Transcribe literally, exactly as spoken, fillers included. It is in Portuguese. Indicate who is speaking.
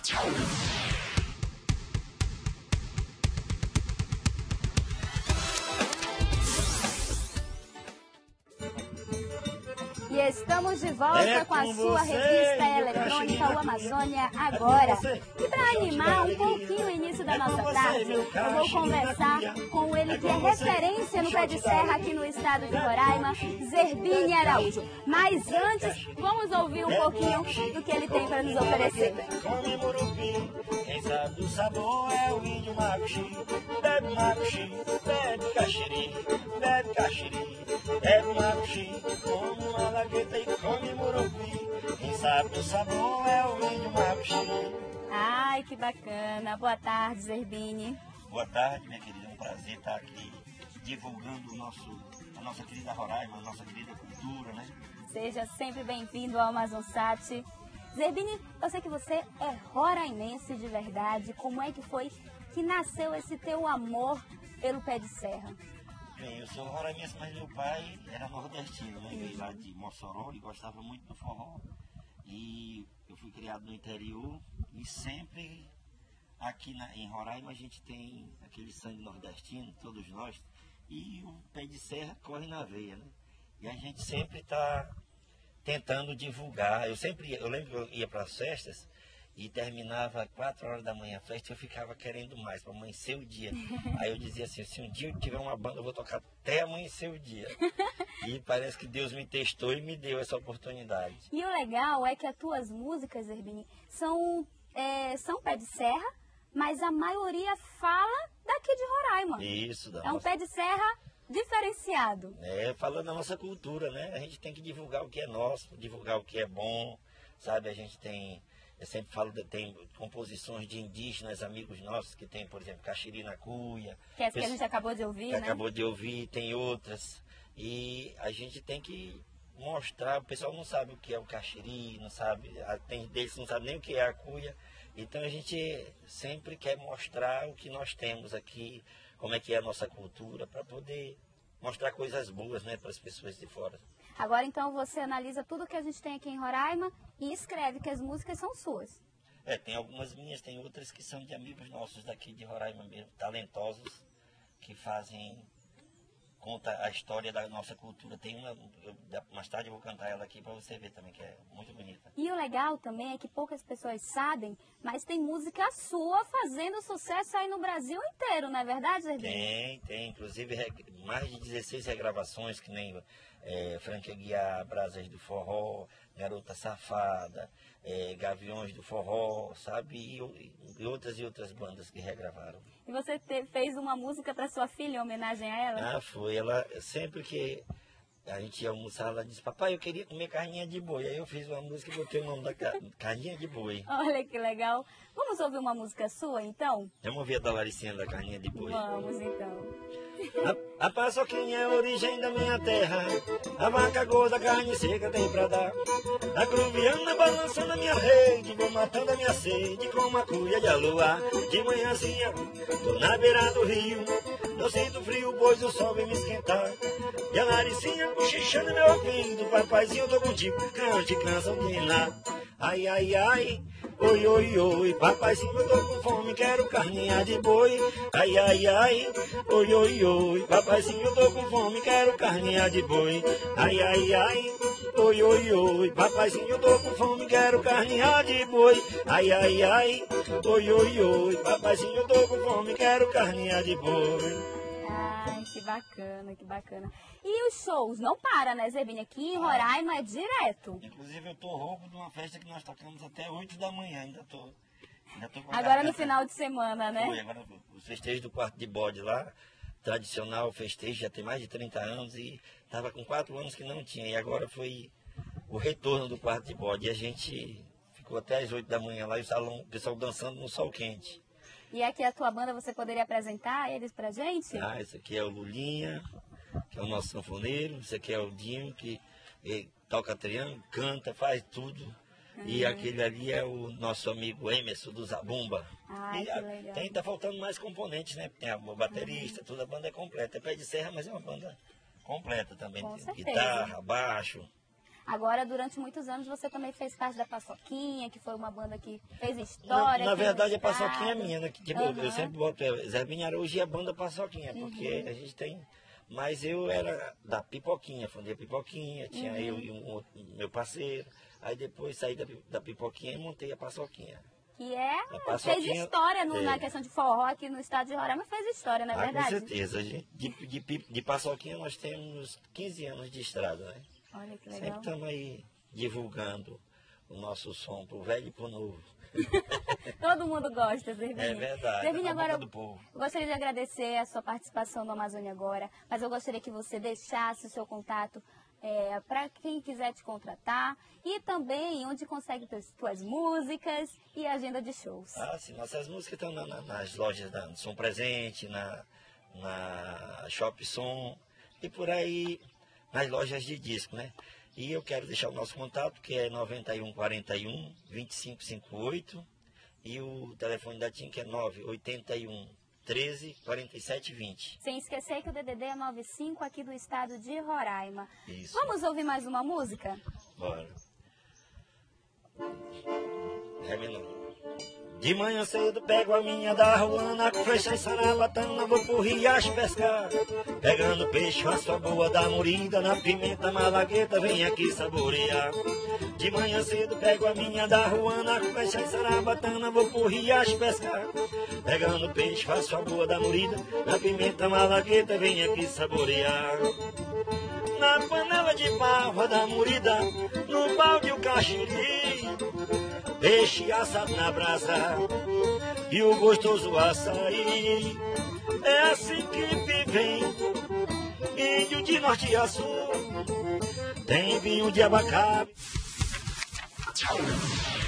Speaker 1: E estamos de volta é com a sua você, revista eletrônica, o Amazônia Agora. E para animar um pouquinho o início da nossa tarde, eu vou conversar com ele que é referência no pé de serra aqui no estado de Roraima, Zerbini Araújo. Mas antes, vamos ouvir um pouquinho do que ele tem para nos oferecer.
Speaker 2: Quem sabe o sabor é o índio macuxi. Bebe macuxi, bebe caxiri, bebe caxiri, bebe macuxi, come uma lagueta e come murupi. Quem sabe o sabor é o índio macuxi.
Speaker 1: Ai, que bacana. Boa tarde, Zerbini.
Speaker 2: Boa tarde, minha querida. É um prazer estar aqui divulgando o nosso, a nossa querida Roraima, a nossa querida cultura, né?
Speaker 1: Seja sempre bem-vindo ao Amazonsat. Zerbini, eu sei que você é roraimense de verdade. Como é que foi que nasceu esse teu amor pelo pé de serra?
Speaker 2: Bem, eu sou roraimense, mas meu pai era nordestino, né? Veio lá de Mossoró e gostava muito do forró. E eu fui criado no interior e sempre aqui na, em Roraima a gente tem aquele sangue nordestino, todos nós. E o pé de serra corre na veia, né? E a gente sempre está tentando divulgar. Eu sempre, eu lembro que eu ia para as festas e terminava quatro horas da manhã a festa e eu ficava querendo mais, para amanhecer o dia. Aí eu dizia assim, se um dia eu tiver uma banda, eu vou tocar até amanhecer o dia. E parece que Deus me testou e me deu essa oportunidade.
Speaker 1: E o legal é que as tuas músicas, Zerbini, são, é, são pé de serra, mas a maioria fala daqui de Roraima.
Speaker 2: Isso. Da
Speaker 1: é um
Speaker 2: nossa...
Speaker 1: pé de serra diferenciado.
Speaker 2: É, falando da nossa cultura, né? A gente tem que divulgar o que é nosso, divulgar o que é bom, sabe? A gente tem, eu sempre falo, tem composições de indígenas, amigos nossos, que tem, por exemplo, Caxiri na Cuia.
Speaker 1: Que é essa que a gente acabou de ouvir, né?
Speaker 2: Acabou de ouvir, tem outras. E a gente tem que mostrar, o pessoal não sabe o que é o Caxiri, não sabe, tem deles que não sabe nem o que é a cuia. Então a gente sempre quer mostrar o que nós temos aqui, como é que é a nossa cultura, para poder mostrar coisas boas, né, para as pessoas de fora.
Speaker 1: Agora então você analisa tudo que a gente tem aqui em Roraima e escreve que as músicas são suas.
Speaker 2: É, tem algumas minhas, tem outras que são de amigos nossos daqui de Roraima mesmo, talentosos, que fazem, conta a história da nossa cultura. Tem uma, eu, mais tarde eu vou cantar ela aqui para você ver também, que é muito bonita.
Speaker 1: E o legal também é que poucas pessoas sabem, mas tem música sua fazendo sucesso aí no Brasil inteiro, não é verdade, Zerbini?
Speaker 2: Tem, tem. Inclusive mais de dezesseis regravações, que nem é, Frank Aguiar, Brasas do Forró, Garota Safada, é, Gaviões do Forró, sabe? E, e outras e outras bandas que regravaram.
Speaker 1: E você te, fez uma música para sua filha em homenagem a ela?
Speaker 2: Ah, foi. Ela, sempre que a gente ia almoçar, ela disse, papai, eu queria comer carninha de boi. Aí eu fiz uma música e botei o nome da carninha de boi.
Speaker 1: Olha que legal. Vamos ouvir uma música sua, então?
Speaker 2: Vamos ouvir a da Laricinha da carninha de boi.
Speaker 1: Vamos, então.
Speaker 2: A, a paçoquinha é a origem da minha terra, a vaca gorda, carne seca tem pra dar. A cruviana balançando a minha rede, vou matando a minha sede com uma cuia de aluá. De manhãzinha, tô na beira do rio, não sinto frio, pois o sol vem me esquentar. E a Laricinha cochichando meu ouvido, papaizinho, eu tô contigo, cante, canção de ninar. Ai, ai, ai, oi, oi, oi, papaizinho, eu tô com fome, quero carninha de boi. Ai, ai, ai, oi, oi, oi, papaizinho, eu tô com fome, quero carninha de boi. Ai, ai, ai, oi, oi, oi, papaizinho, eu tô com fome, quero carninha de boi. Ai, ai, ai, oi, oi, oi, papaizinho, eu tô com fome, quero carninha de boi.
Speaker 1: Ai, que bacana, que bacana. E os shows não param, né, Zerbini? Aqui em Roraima é direto.
Speaker 2: Inclusive eu tô rouco de uma festa que nós tocamos até oito da manhã, ainda tô... Ainda tô com
Speaker 1: agora no final de semana, né?
Speaker 2: Foi, agora os festejos do quarto de bode lá, tradicional festejo, já tem mais de trinta anos e tava com quatro anos que não tinha. E agora foi o retorno do quarto de bode. E a gente ficou até as oito da manhã lá e o salão, o pessoal dançando no sol quente.
Speaker 1: E aqui a tua banda, você poderia apresentar eles pra gente?
Speaker 2: Ah, esse aqui é o Lulinha, que é o nosso sanfoneiro. Esse aqui é o Dinho, que toca triângulo, canta, faz tudo. Uhum. E aquele ali é o nosso amigo Emerson, do Zabumba.
Speaker 1: Ai,
Speaker 2: e
Speaker 1: que
Speaker 2: a,
Speaker 1: legal.
Speaker 2: Tem, tá faltando mais componentes, né? Tem a baterista, uhum. Toda a banda é completa. É pé de serra, mas é uma banda completa também.
Speaker 1: Com
Speaker 2: tem
Speaker 1: certeza.
Speaker 2: Guitarra, baixo.
Speaker 1: Agora, durante muitos anos, você também fez parte da Paçoquinha, que foi uma banda que fez história.
Speaker 2: Na, na verdade, a
Speaker 1: estado.
Speaker 2: Paçoquinha é minha, né? Tipo,
Speaker 1: Uhum.
Speaker 2: Eu sempre boto Zé Vinharujo e a banda Paçoquinha, porque
Speaker 1: Uhum.
Speaker 2: a gente tem... Mas eu era da Pipoquinha, fundei a Pipoquinha, tinha
Speaker 1: Uhum.
Speaker 2: eu e um outro, meu parceiro. Aí depois saí da, da Pipoquinha e montei a Paçoquinha.
Speaker 1: Que é,
Speaker 2: A
Speaker 1: fez história no,
Speaker 2: é.
Speaker 1: na questão de forró aqui no estado de Roraima, fez história, não é
Speaker 2: Ah,
Speaker 1: verdade?
Speaker 2: com certeza. Gente. De, de, de, de Paçoquinha nós temos quinze anos de estrada, né?
Speaker 1: Olha que legal.
Speaker 2: Sempre estamos aí divulgando o nosso som pro velho e pro novo.
Speaker 1: Todo mundo gosta, Zervinho.
Speaker 2: É verdade.
Speaker 1: Zervinho,
Speaker 2: é
Speaker 1: agora
Speaker 2: do povo.
Speaker 1: eu gostaria de agradecer a sua participação no Amazônia Agora, mas eu gostaria que você deixasse o seu contato é, para quem quiser te contratar e também onde consegue as suas músicas e agenda de shows.
Speaker 2: Ah, sim. Nossas músicas estão na, na, nas lojas da Som Presente, na, na Shop Som e por aí nas lojas de disco, né? E eu quero deixar o nosso contato, que é noventa e um, quarenta e um, vinte e cinco cinquenta e oito, e o telefone da TIM, que é nove oito um, treze, quarenta e sete, vinte.
Speaker 1: Sem esquecer que o D D D é noventa e cinco aqui do estado de Roraima.
Speaker 2: Isso.
Speaker 1: Vamos ouvir mais uma música?
Speaker 2: Bora. Ré menor. De manhã cedo pego a minha da Ruana, com flecha e sarabatana, vou pro riacho pescar. Pegando peixe, faço a boa da morida, na pimenta malagueta, vem aqui saborear. De manhã cedo pego a minha da Ruana, com flecha e sarabatana, vou pro riacho pescar. Pegando peixe, faço a boa da morida, na pimenta malagueta, vem aqui saborear. Na panela de barro da morida, no balde o caxiri, peixe assado na brasa e o gostoso açaí. É assim que vivem índio de norte a sul. Tem vinho de abacate.